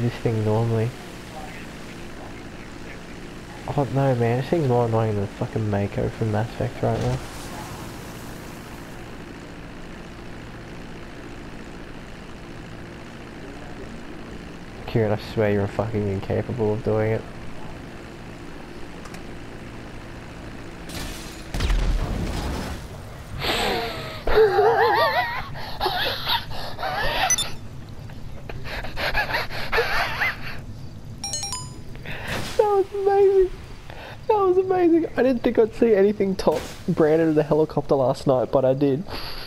this thing normally? Oh no man, this thing's more annoying than the fucking Mako from Mass Effect right now. Kieran, I swear you're fucking incapable of doing it. That was amazing. That was amazing. I didn't think I'd see anything top Brandon in the helicopter last night, but I did.